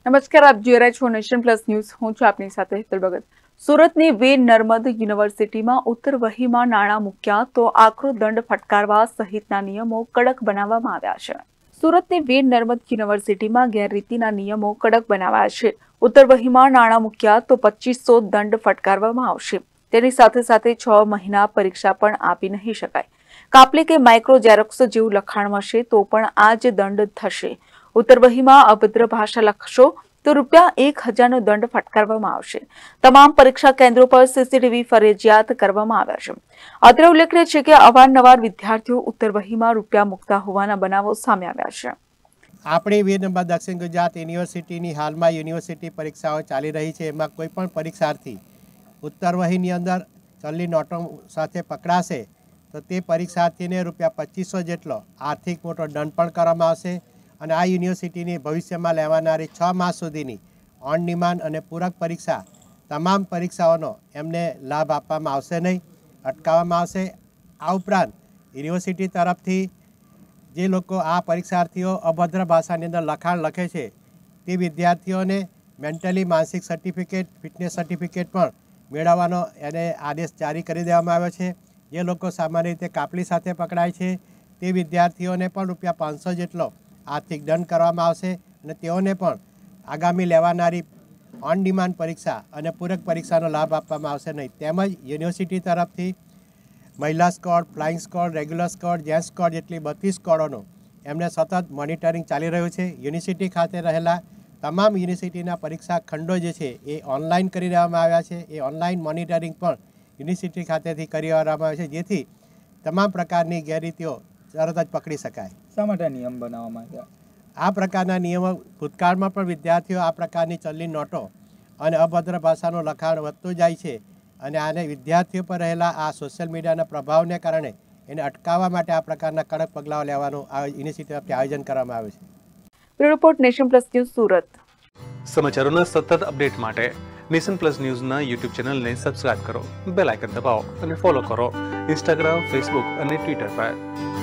નમસ્કાર, આપ જોઈ રહ્યા છો નેશન પ્લસ ન્યૂઝ. હું છું આપની સાથે હેતલ ભગત. સુરતની વીર નર્મદ યુનિવર્સિટીમાં ઉત્તર વહીમાં નાણાં મૂક્યા તો આકરો દંડ ફટકારવા સહિતના નિયમો કડક બનાવવામાં આવ્યા છે. સુરતની વીર નર્મદ યુનિવર્સિટીમાં ગેરરીતિના નિયમો કડક બનાવાયા છે. ઉત્તર વહીમાં નાણાં મૂક્યા તો 2500 દંડ ફટકારવામાં આવશે. તેની સાથે સાથે 6 મહિના પરીક્ષા પણ આપી નહીં શકાય. કાપલી કે માઇક્રો ઝેરોક્સ જેવું લખાણ મળશે તો પણ આ જ દંડ થશે. ઉત્તર વહીમાં અભદ્ર ભાષા લખશો તો ₹1000નો દંડ ફટકારવામાં આવશે. તમામ પરીક્ષા કેન્દ્રો પર સીસીટીવી ફરજિયાત કરવામાં આવ્યા છે. અત્રે ઉલ્લેખનીય છે કે અવારનવાર વિદ્યાર્થીઓ ઉત્તર વહીમાં રૂપિયા મૂકતા હોવાના બનાવો સામે આવ્યા છે. આપણી વીર નર્મદ દક્ષિણ ગુજરાત યુનિવર્સિટીની હાલમાં યુનિવર્સિટી પરીક્ષાઓ ચાલી રહી છે. એમાં કોઈ પણ પરીક્ષાર્થી ઉત્તર વહીની અંદર ચલણી નોટો સાથે પકડાશે તો તે પરીક્ષાર્થીને ₹2500 જેટલો આર્થિક મોટો દંડ પણ કરવામાં આવશે. અને આ યુનિવર્સિટીની ભવિષ્યમાં લેવાનારી 6 માસ સુધીની ઓન ડિમાન્ડ અને પૂરક પરીક્ષા તમામ પરીક્ષાઓનો એમને લાભ આપવામાં આવશે નહીં, અટકાવવામાં આવશે. આ ઉપરાંત યુનિવર્સિટી તરફથી જે લોકો આ પરીક્ષાર્થીઓ અભદ્ર ભાષાની અંદર લખાણ લખે છે તે વિદ્યાર્થીઓને મેન્ટલી માનસિક સર્ટિફિકેટ, ફિટનેસ સર્ટિફિકેટ પણ મેળવવાનો એને આદેશ જારી કરી દેવામાં આવ્યો છે. જે લોકો સામાન્ય રીતે કાપલી સાથે પકડાય છે તે વિદ્યાર્થીઓને પણ ₹500 જેટલો આર્થિક દંડ કરવામાં આવશે અને તેઓને પણ આગામી લેવાનારી ઓન ડિમાન્ડ પરીક્ષા અને પૂરક પરીક્ષાનો લાભ આપવામાં આવશે નહીં. તેમજ યુનિવર્સિટી તરફથી મહિલા squad, flying squad, regular squad, gents squad જેટલી 32 સ્કોડોનું એમને સતત મોનિટરિંગ ચાલી રહ્યું છે. યુનિવર્સિટી ખાતે રહેલા તમામ યુનિવર્સિટીના પરીક્ષા ખંડો જે છે એ ઓનલાઈન કરી દેવામાં આવ્યા છે. એ ઓનલાઈન મોનિટરિંગ પણ યુનિવર્સિટી ખાતેથી કરી દેવામાં આવે છે, જેથી તમામ પ્રકારની ગેરરીતિઓ તરત જ પકડી શકાય. શા માટે નિયમ બનાવવામાં આવ્યા? આ પ્રકારના નિયમો ભૂતકાળમાં પણ વિદ્યાર્થીઓ આ પ્રકારની ચલણી નોટો અને અભદ્ર ભાષાનું લખાણ વધતું જાય છે અને આને વિદ્યાર્થીઓ પર રહેલા આ સોશિયલ મીડિયાના પ્રભાવને કારણે એને અટકાવવા માટે આ પ્રકારના કડક પગલાઓ લેવાનું આ યુનિવર્સિટી તરફથી આયોજન કરવામાં આવ્યું છે. Bureau report, Nation Plus News, Surat. સમાચારોના સતત અપડેટ માટે નેશન પ્લસ ન્યૂઝના યુટ્યુબ ચેનલને સબસ્ક્રાઇબ કરો, બેલ આઇકન દબાવો અને ફોલો કરો ઇન્સ્ટાગ્રામ, ફેસબુક અને ટ્વિટર પર.